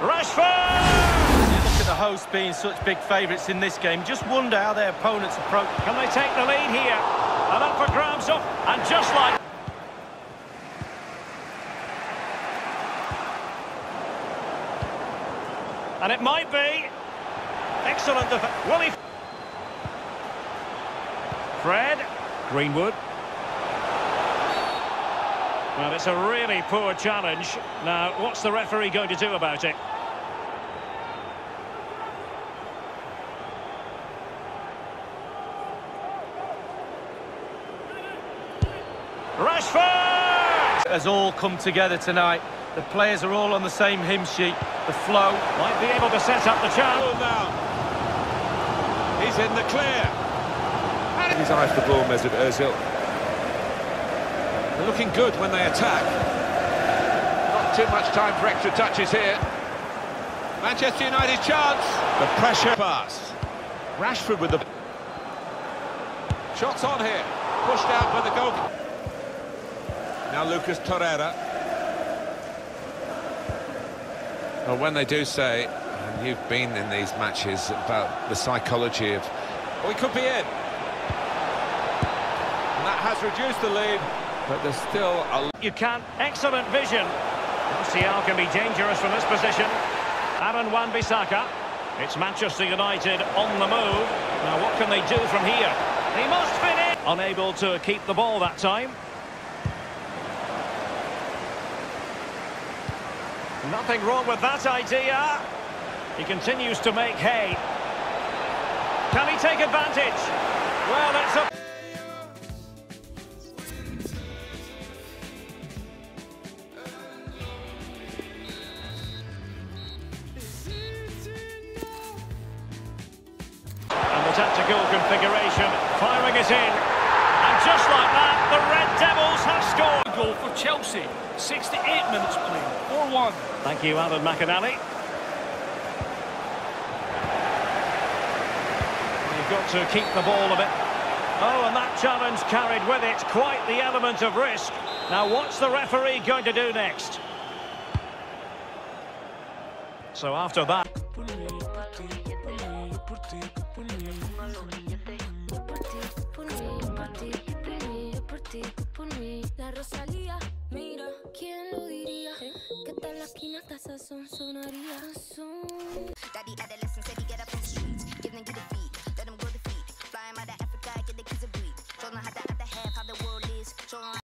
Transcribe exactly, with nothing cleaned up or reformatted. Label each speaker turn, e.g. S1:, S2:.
S1: Rashford!
S2: You look at the hosts being such big favourites in this game, just wonder how their opponents approach.
S1: Can they take the lead here? And up for grabs up, and just like... And it might be. Excellent defense. Will he... Fred. Greenwood. Well, it's a really poor challenge. Now, what's the referee going to do about it? Rashford!
S2: Has all come together tonight. The players are all on the same hymn sheet. The flow.
S1: Might be able to set up the chance.
S3: Now. He's in the clear.
S4: His eye for the ball, Mesut Ozil.
S3: They're looking good when they attack. Not too much time for extra touches here. Manchester United chance. The pressure pass. Rashford with the... Shots on here. Pushed out by the goalkeeper. Now Lucas Torreira. Well, when they do say, and you've been in these matches, about the psychology of... Oh, he could be in. And that has reduced the lead. But there's still a...
S1: You can. Excellent vision. Martial can be dangerous from this position. Aaron Wan-Bissaka. It's Manchester United on the move. Now, what can they do from here? He must finish. Unable to keep the ball that time. Nothing wrong with that idea. He continues to make hay. Can he take advantage? Well, it's a... And the tactical configuration, firing it in. And just like that, the Red Devils have scored.
S5: Goal for Chelsea. sixty-eight minutes played. four one.
S1: Thank you, Alan McInally. You've got to keep the ball a bit. Oh, and that challenge carried with it quite the element of risk. Now, what's the referee going to do next? So after that...
S6: La Rosalía, mira, ¿quién lo diría? Que tal la esquina hasta sazón sonaría. Daddy adolescent said he get up in the streets, give them good feet, let them go to feet, flying out of Africa, get the kids a breed, show them how the other half, how the world is, show them